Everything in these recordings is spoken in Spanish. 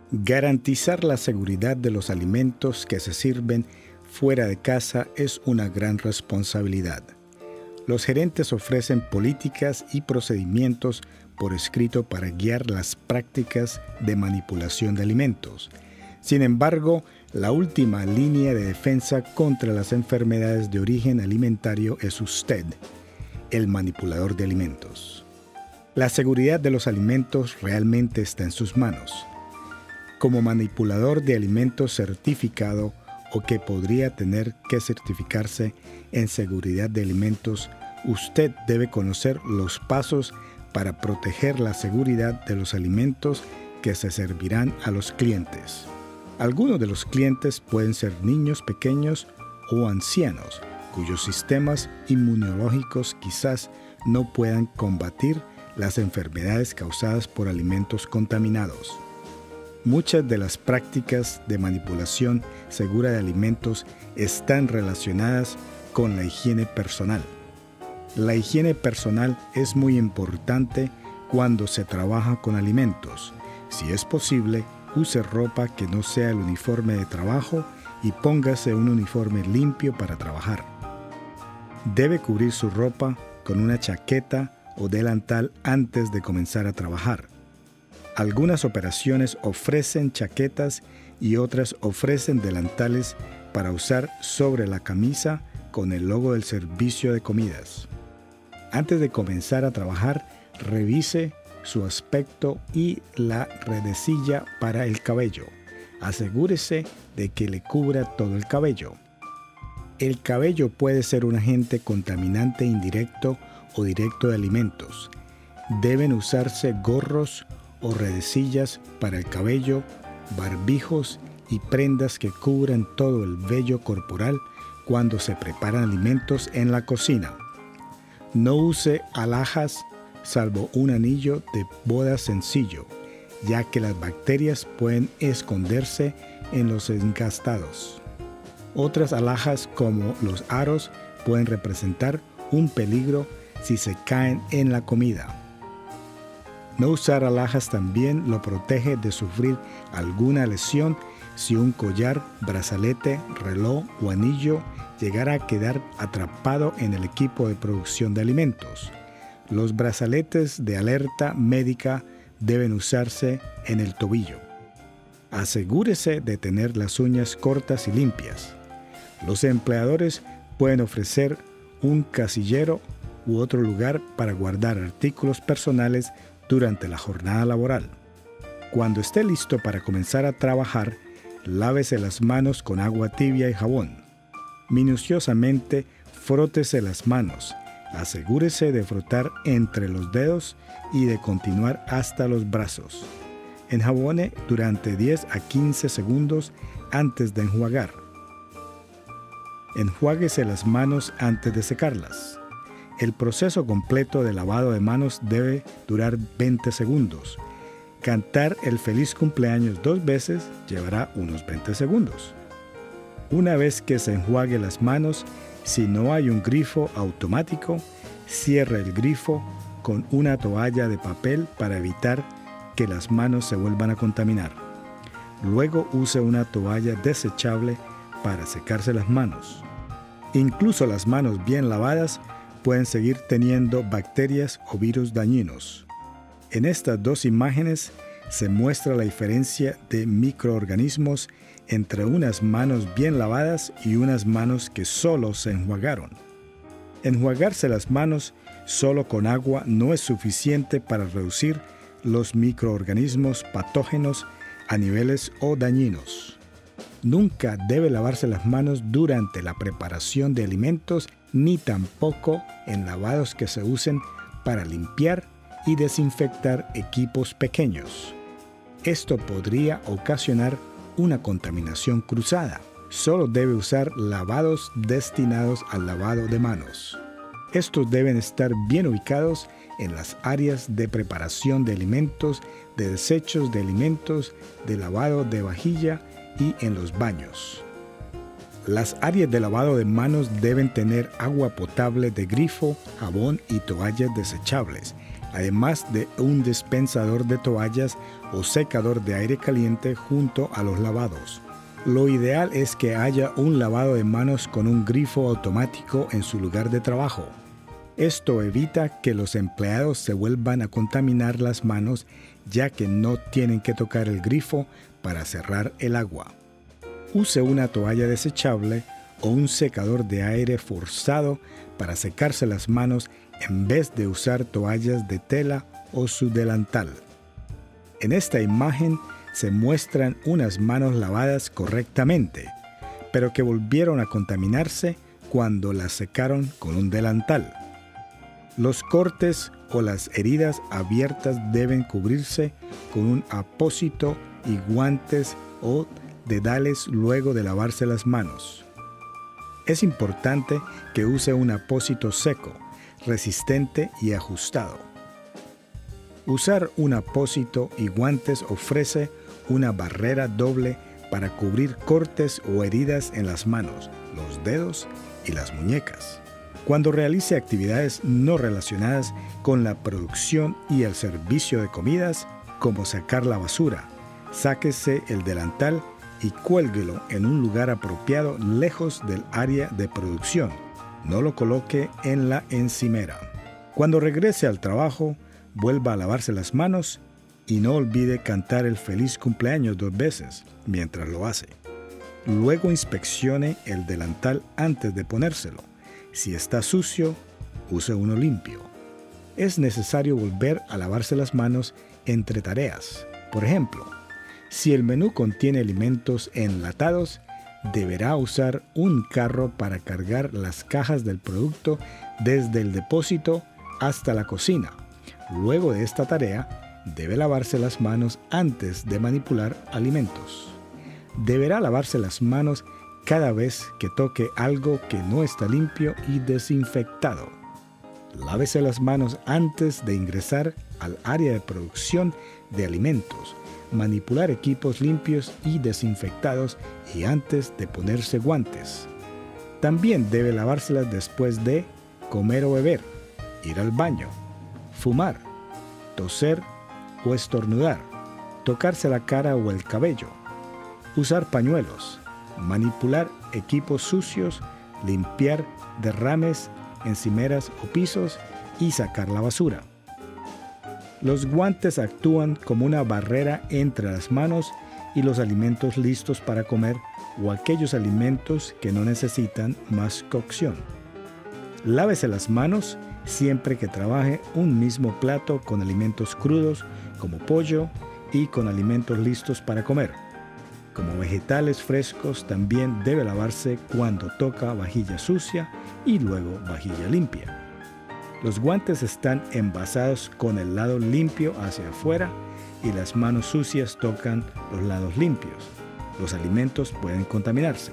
Garantizar la seguridad de los alimentos que se sirven fuera de casa es una gran responsabilidad. Los gerentes ofrecen políticas y procedimientos por escrito para guiar las prácticas de manipulación de alimentos. Sin embargo, la última línea de defensa contra las enfermedades de origen alimentario es usted, el manipulador de alimentos. La seguridad de los alimentos realmente está en sus manos. Como manipulador de alimentos certificado o que podría tener que certificarse en seguridad de alimentos, usted debe conocer los pasos para proteger la seguridad de los alimentos que se servirán a los clientes. Algunos de los clientes pueden ser niños pequeños o ancianos, cuyos sistemas inmunológicos quizás no puedan combatir las enfermedades causadas por alimentos contaminados. Muchas de las prácticas de manipulación segura de alimentos están relacionadas con la higiene personal. La higiene personal es muy importante cuando se trabaja con alimentos. Si es posible, use ropa que no sea el uniforme de trabajo y póngase un uniforme limpio para trabajar. Debe cubrir su ropa con una chaqueta o delantal antes de comenzar a trabajar. Algunas operaciones ofrecen chaquetas y otras ofrecen delantales para usar sobre la camisa con el logo del servicio de comidas. Antes de comenzar a trabajar, revise su aspecto y la redecilla para el cabello. Asegúrese de que le cubra todo el cabello. El cabello puede ser un agente contaminante indirecto o directo de alimentos. Deben usarse gorros o redecillas para el cabello, barbijos y prendas que cubran todo el vello corporal cuando se preparan alimentos en la cocina. No use alhajas salvo un anillo de boda sencillo, ya que las bacterias pueden esconderse en los engastados. Otras alhajas como los aros pueden representar un peligro si se caen en la comida. No usar alhajas también lo protege de sufrir alguna lesión si un collar, brazalete, reloj o anillo llegara a quedar atrapado en el equipo de producción de alimentos. Los brazaletes de alerta médica deben usarse en el tobillo. Asegúrese de tener las uñas cortas y limpias. Los empleadores pueden ofrecer un casillero u otro lugar para guardar artículos personales durante la jornada laboral. Cuando esté listo para comenzar a trabajar, lávese las manos con agua tibia y jabón. Minuciosamente, frótese las manos. Asegúrese de frotar entre los dedos y de continuar hasta los brazos. Enjabone durante 10 a 15 segundos antes de enjuagar. Enjuáguese las manos antes de secarlas. El proceso completo de lavado de manos debe durar 20 segundos. Cantar el feliz cumpleaños 2 veces llevará unos 20 segundos. Una vez que se enjuague las manos, si no hay un grifo automático, cierre el grifo con una toalla de papel para evitar que las manos se vuelvan a contaminar. Luego use una toalla desechable para secarse las manos. Incluso las manos bien lavadas pueden seguir teniendo bacterias o virus dañinos. En estas dos imágenes se muestra la diferencia de microorganismos entre unas manos bien lavadas y unas manos que solo se enjuagaron. Enjuagarse las manos solo con agua no es suficiente para reducir los microorganismos patógenos a niveles o dañinos. Nunca debe lavarse las manos durante la preparación de alimentos ni tampoco en lavados que se usen para limpiar y desinfectar equipos pequeños. Esto podría ocasionar una contaminación cruzada. Solo debe usar lavados destinados al lavado de manos. Estos deben estar bien ubicados en las áreas de preparación de alimentos, de desechos de alimentos, de lavado de vajilla y en los baños. Las áreas de lavado de manos deben tener agua potable de grifo, jabón y toallas desechables. además de un dispensador de toallas o secador de aire caliente junto a los lavados. Lo ideal es que haya un lavado de manos con un grifo automático en su lugar de trabajo. Esto evita que los empleados se vuelvan a contaminar las manos, ya que no tienen que tocar el grifo para cerrar el agua. Use una toalla desechable o un secador de aire forzado para secarse las manos en vez de usar toallas de tela o su delantal. En esta imagen se muestran unas manos lavadas correctamente, pero que volvieron a contaminarse cuando las secaron con un delantal. Los cortes o las heridas abiertas deben cubrirse con un apósito y guantes o dedales luego de lavarse las manos. Es importante que use un apósito seco, resistente y ajustado. Usar un apósito y guantes ofrece una barrera doble para cubrir cortes o heridas en las manos, los dedos y las muñecas. Cuando realice actividades no relacionadas con la producción y el servicio de comidas, como sacar la basura, sáquese el delantal y cuélguelo en un lugar apropiado lejos del área de producción. No lo coloque en la encimera. Cuando regrese al trabajo, vuelva a lavarse las manos y no olvide cantar el feliz cumpleaños 2 veces mientras lo hace. Luego inspeccione el delantal antes de ponérselo. Si está sucio, use uno limpio. Es necesario volver a lavarse las manos entre tareas. Por ejemplo, si el menú contiene alimentos enlatados, deberá usar un carro para cargar las cajas del producto desde el depósito hasta la cocina. Luego de esta tarea, debe lavarse las manos antes de manipular alimentos. Deberá lavarse las manos cada vez que toque algo que no está limpio y desinfectado. Lávese las manos antes de ingresar al área de producción de alimentos, manipular equipos limpios y desinfectados y antes de ponerse guantes. También debe lavárselas después de comer o beber, ir al baño, fumar, toser o estornudar, tocarse la cara o el cabello, usar pañuelos, manipular equipos sucios, limpiar derrames, encimeras o pisos y sacar la basura. Los guantes actúan como una barrera entre las manos y los alimentos listos para comer o aquellos alimentos que no necesitan más cocción. Lávese las manos siempre que trabaje un mismo plato con alimentos crudos como pollo y con alimentos listos para comer. Como vegetales frescos también debe lavarse cuando toca vajilla sucia y luego vajilla limpia. Los guantes están envasados con el lado limpio hacia afuera y las manos sucias tocan los lados limpios. Los alimentos pueden contaminarse.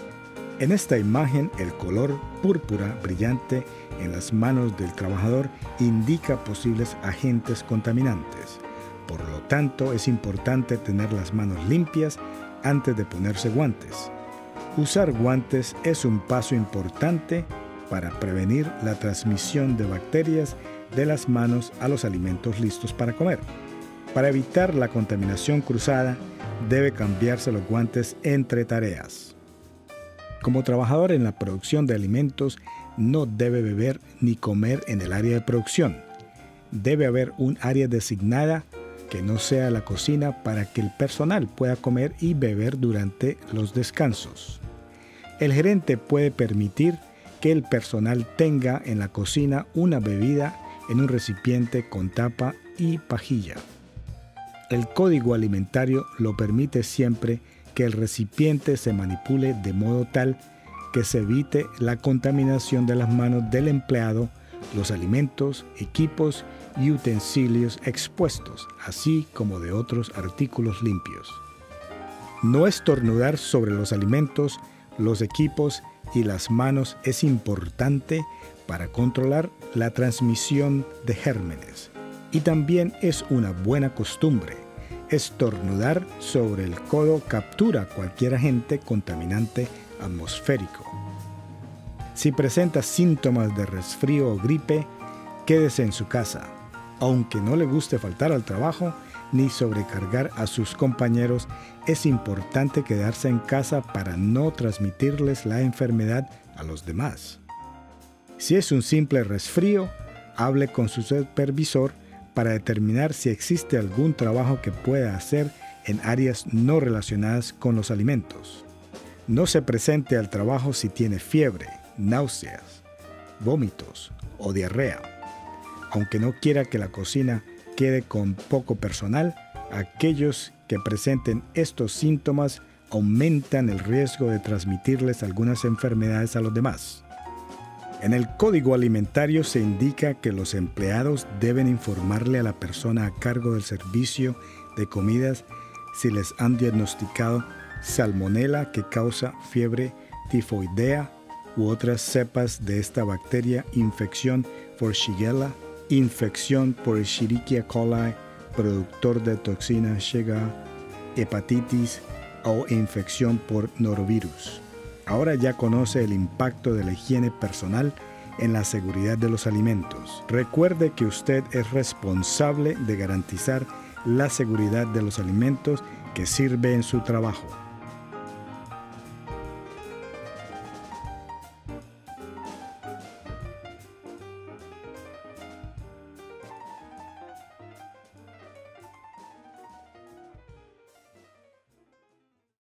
En esta imagen, el color púrpura brillante en las manos del trabajador indica posibles agentes contaminantes. Por lo tanto, es importante tener las manos limpias antes de ponerse guantes. Usar guantes es un paso importante para prevenir la transmisión de bacterias de las manos a los alimentos listos para comer. Para evitar la contaminación cruzada, debe cambiarse los guantes entre tareas. Como trabajador en la producción de alimentos, no debe beber ni comer en el área de producción. Debe haber un área designada que no sea la cocina para que el personal pueda comer y beber durante los descansos. El gerente puede permitir que el personal tenga en la cocina una bebida en un recipiente con tapa y pajilla. El código alimentario lo permite siempre que el recipiente se manipule de modo tal que se evite la contaminación de las manos del empleado, los alimentos, equipos y utensilios expuestos, así como de otros artículos limpios. No estornudar sobre los alimentos, los equipos y las manos es importante para controlar la transmisión de gérmenes. Y también es una buena costumbre. Estornudar sobre el codo captura cualquier agente contaminante atmosférico. Si presenta síntomas de resfrío o gripe, quédese en su casa. Aunque no le guste faltar al trabajo ni sobrecargar a sus compañeros, es importante quedarse en casa para no transmitirles la enfermedad a los demás. Si es un simple resfrío, hable con su supervisor para determinar si existe algún trabajo que pueda hacer en áreas no relacionadas con los alimentos. No se presente al trabajo si tiene fiebre, náuseas, vómitos o diarrea. Aunque no quiera que la cocina quede con poco personal, aquellos que presenten estos síntomas aumentan el riesgo de transmitirles algunas enfermedades a los demás. En el Código Alimentario se indica que los empleados deben informarle a la persona a cargo del servicio de comidas si les han diagnosticado salmonela, que causa fiebre tifoidea, u otras cepas de esta bacteria, infección por Shigella, infección por Escherichia coli, productor de toxina Shiga, hepatitis o infección por norovirus. Ahora ya conoce el impacto de la higiene personal en la seguridad de los alimentos. Recuerde que usted es responsable de garantizar la seguridad de los alimentos que sirve en su trabajo.